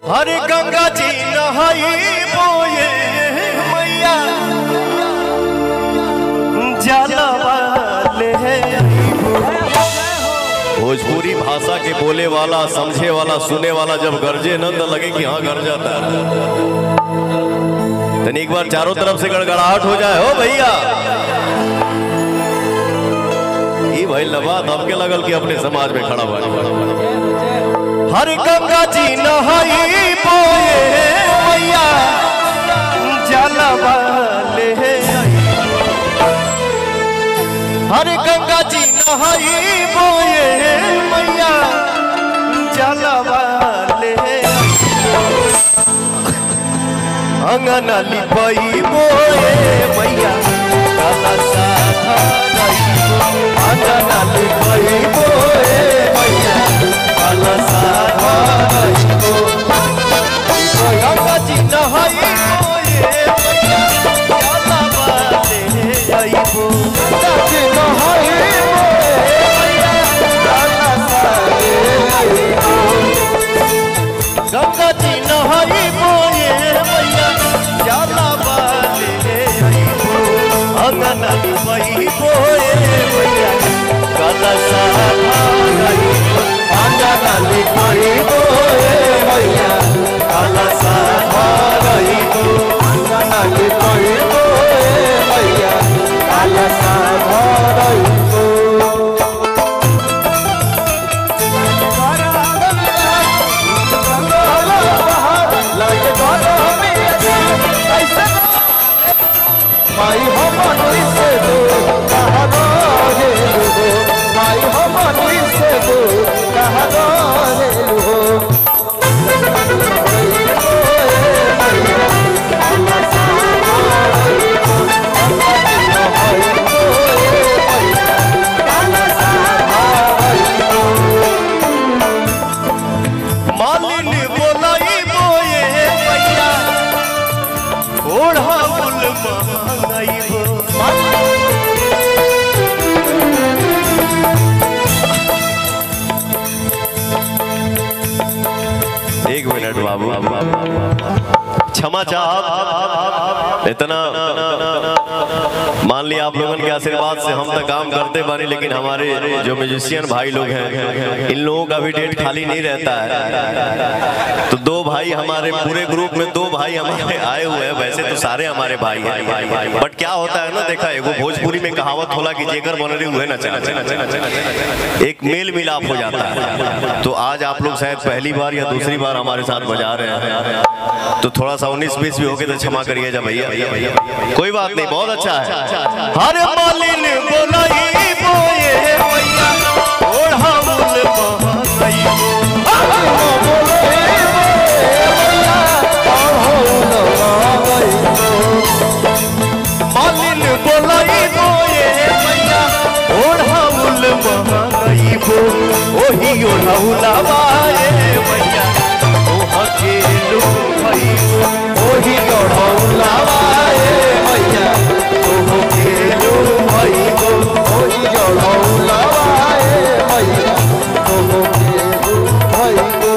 हरे गंगा जी नहाई बोए मैया जलवाले भोजपुरी भाषा के बोले वाला समझे वाला सुने वाला जब गरजे न तो लगे कि हाँ गर जाता है। तो एक बार चारों तरफ से गड़गड़ाहट हो जाए हो भैया। ये भाई लबात आपके लगल कि अपने समाज में खड़ा हुआ। हर गंगा जी नहाई बोए मैया जलवाले हर गंगा जी नहाई बोए मैया जलवाले अंगन लिपाई बोए मैया अंगन लिपाई बोए मैया गंगा जी नहाई बोए मैया जलवाले आईबो गंगा जी नहाई बोए मैया जलवाले आईबो अंगन लिपाई बोए मैया कलसा आईबो अंगन लिपाई बोए मैया कलसा आईबो अंगन लिपाई बोए मैया कलसा आईबो माई हो मनुई से दो कहा रे लुहो माई हो मनुई से दो कहा रे लुहो मालिन बोलाई बोए मैया ओढ़ा बुल एक मिनट बाबू क्षमा चाह इतना मान लिया आप लोगों के आशीर्वाद से हम तक काम करते बानी, लेकिन हमारे जो म्यूजिशियन भाई लोग हैं इन लोगों का भी डेट खाली नहीं रहता है। तो दो भाई हमारे पूरे ग्रुप में दो भाई हमारे आए हुए हैं। वैसे तो सारे हमारे भाई हैं, बट क्या होता है ना, देखा है वो भोजपुरी में कहावत होला कि जेकर बनरी हुए ना चला एक मेल मिलाप हो जाता है। तो आज आप लोग शायद पहली बार या दूसरी बार हमारे साथ बजा रहे हैं, तो थोड़ा सा 19-20 भी हो गए तो क्षमा करिएगा भैया। कोई बात नहीं, बहुत अच्छा है। हर मालिन बोलाई बोए मैया ओढ़ा बुल मालिन बोलाई बोए मैया ओढ़ा बुल महाईबो ओही ओढ़ौला बाए मैया ओहा के लू भईबो ओही ओढ़ौला बाए मैया ओहो के लू भईबो ओही ओढ़ौला बाए मैया ओहो के लू भईबो।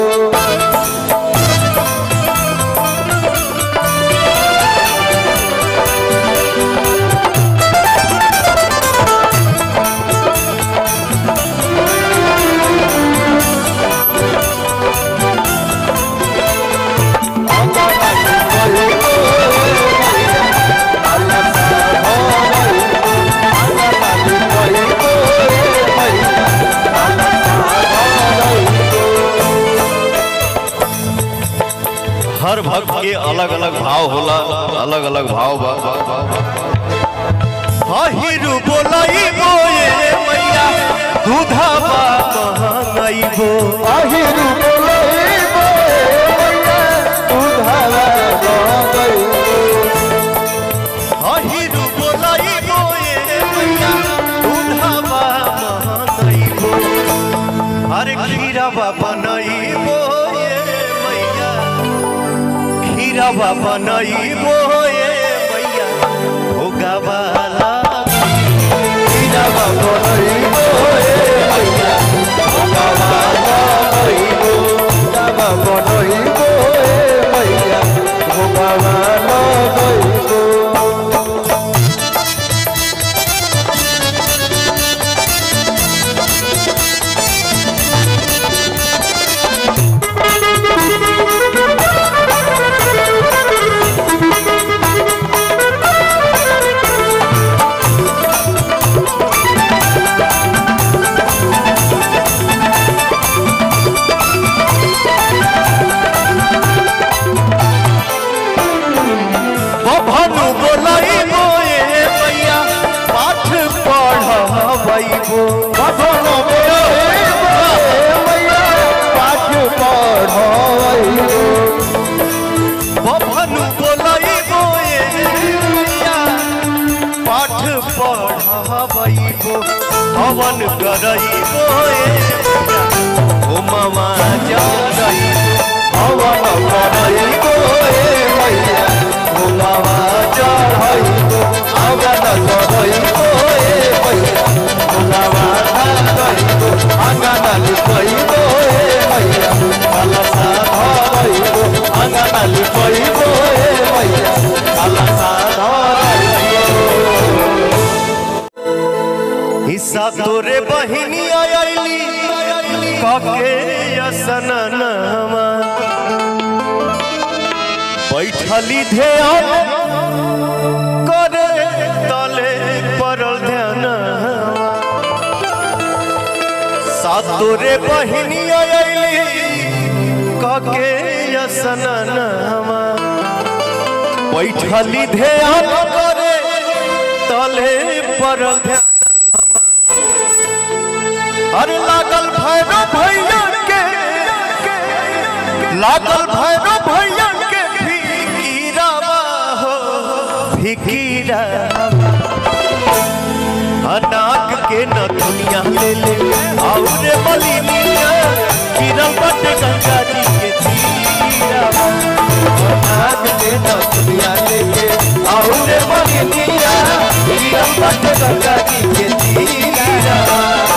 हर भक्त के अलग अलग भाव होला, अलग अलग भाव बा। हिरु बोलाई बोए मैया दूधा महंगाईबो हिरु बोलाई बोए मैया दूधा महंगाईबो हिरु बोलाई बोए मैया दूधा महंगाईबो अरे खीरा बनाईबो खीरा बनाईबो मैया भोगा वाला खीरा बनाईबो मैया भोगा वाला बनाईबो हवन करई ओ मामा जाई हवन करई मैया ओ मामा जाई हवन करई मैया ओ मामा जाई आंगन लिपई मैया कलसा धरई आंगन लिपई मैया कलसा धरई हिस्सा तोरे बहिनी आयली काके यसननमा बैठली ध्यान करे तले परल ध्यान सात तोरे बहिनी आयली काके यसननमा बैठली ध्यान करे तले परल ध्यान अरे लागल भैरव भैया के लागल भैरव भैया के फिकीरावा हो फिकीरा अनाग के न दुनिया ले ले और मलिनिया गिरल बट गंगा जी के तीरावा अनाग के न दुनिया ले ले और मलिनिया गिरल बट गंगा जी के तीरावा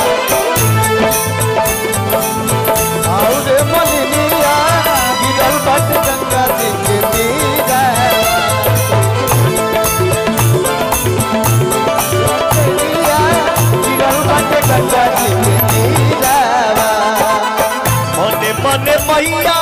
और मलिनिया गिरल बट गंगा जी के तीरा गिरल बट गंगा जी के तीरा मने मने मैया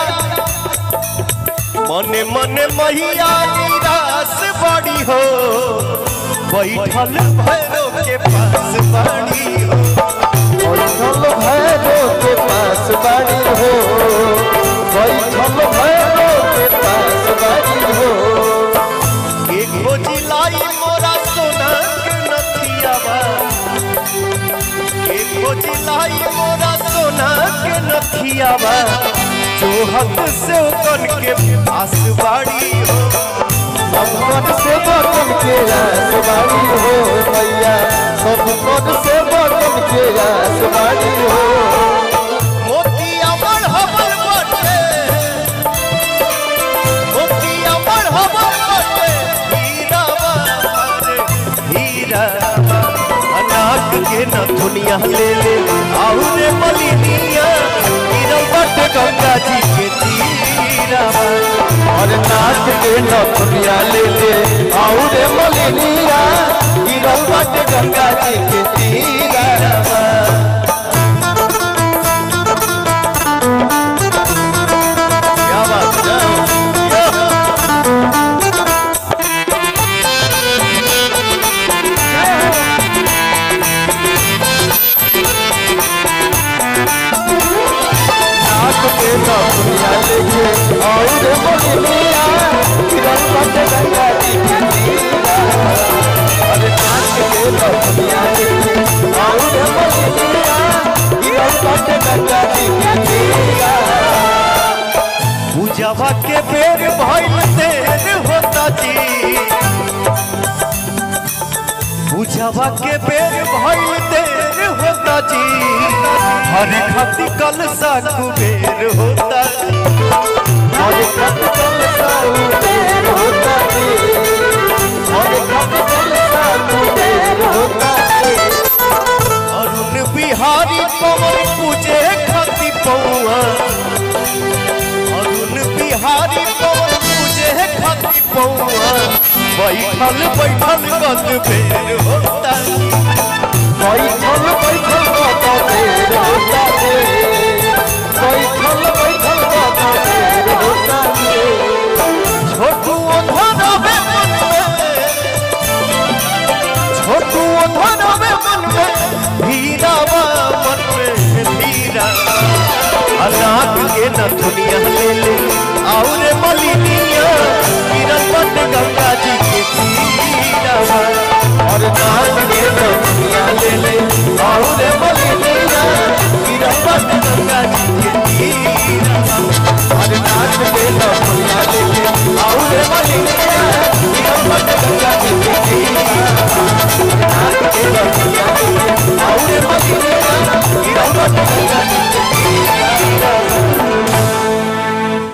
मने मने मैया निराश बड़ी हो बैठल भैरव के पास बड़ी हो बैठल भैरव के पास बड़ी हो बैठल भैरव के पास बड़ी हो एक खोजिलाई मोरा सोना के नथियावा एक खोजिलाई मोरा सोना के नथियावा जो हक से कन के पास बड़ी हो सब से बर्तन के रास बड़ी हो मैया सब से बर्तन के रास बड़ी हो मोतिया बढ़बल बटे मोतिया बढ़बल बटे हीरा हीरा अनाक के न दुनिया ले ले और मलिनिया गिरल बट गंगा जी के तीरा और नाक के न दुनिया ले ले और मलिनिया गिरल बट गंगा जी के तीरा क्या बात है नाक के न दुनिया ले ले और मलिनिया गिरल बट गंगा जी के तीरा अरे नाक के न दुनिया ले ले और मलिनिया गिरल बट गंगा जी के तीरा पूजावा के बेर भइल देर होता जी पूजावा के बेर भइल देर होता जी हरे खती कलसा कुबेर होता जी हरे खती कलसा कुबेर होता जी हरे खती कलसा कुबेर होता जी अरुण बिहारी पवन पूजे खती पौआ अरुण बिहारी पवन पूजे खती पौआ बैठल बैठल गद बेर होता बैठल बैठल गद बेर होता बैठल बैठल गद बेर होता छोटू धरवे मन में छोटू धरवे मन में हीरा मन में हीरा अनाक के न दुनिया ले ले और मलिनिया गिरल बट गंगा जी के तीरा और नाक के न दुनिया ले ले